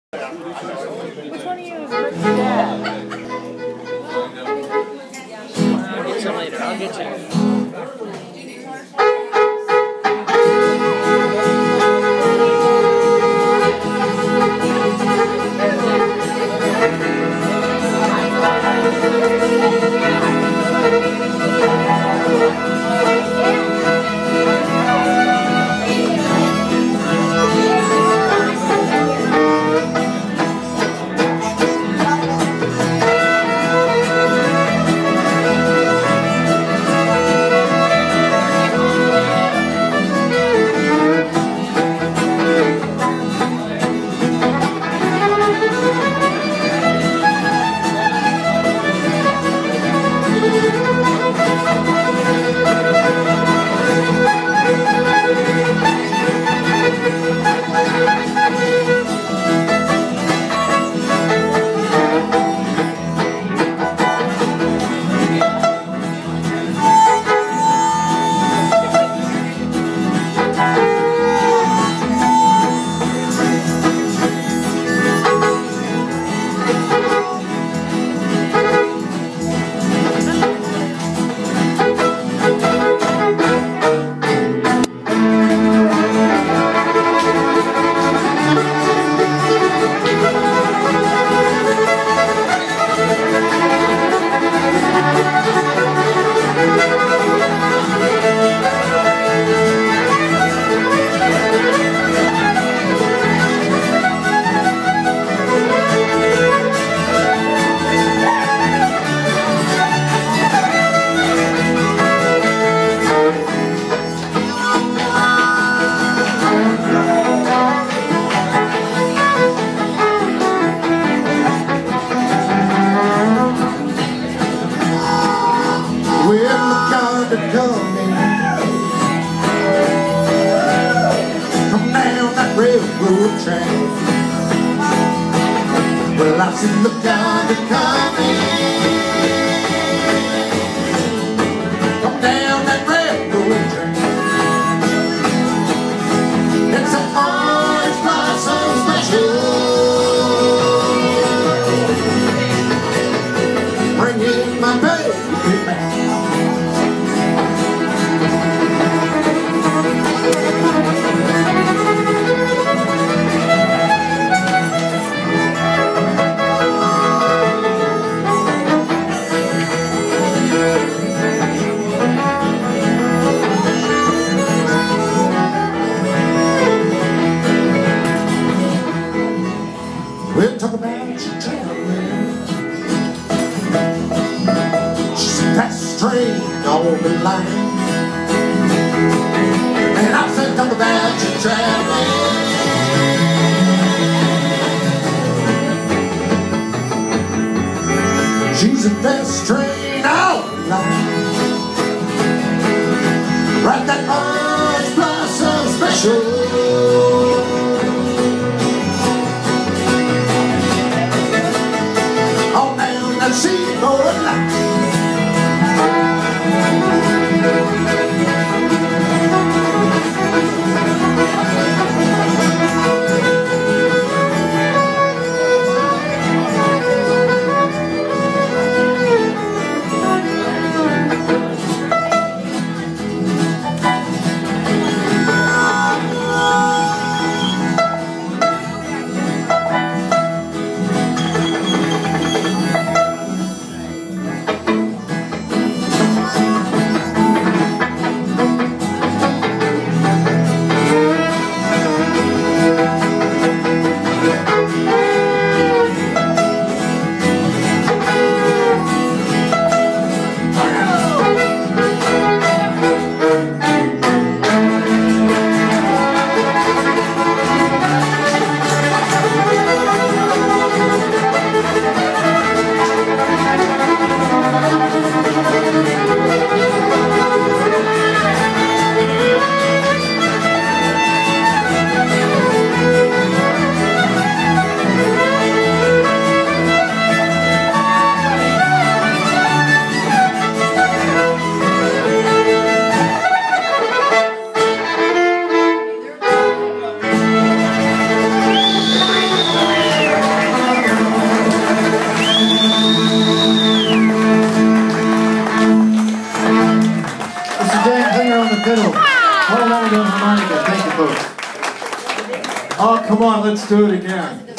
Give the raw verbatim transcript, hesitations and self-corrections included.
Which one of you is Rick's dad? I'll get you later. I'll get you. Railroad track. Well, I see the car coming. Come down that railroad track. It's an orange blossom special. Bring in my baby back. We'll talk about your traveling. She's fast train on the line. And I said talk about your traveling. She's a fast train on the line. Right, that orange blossom special. Seaboard line. Mister Dan Klinger on the fiddle. Paul Leonard on harmonica. Thank you, folks. Oh, come on, let's do it again.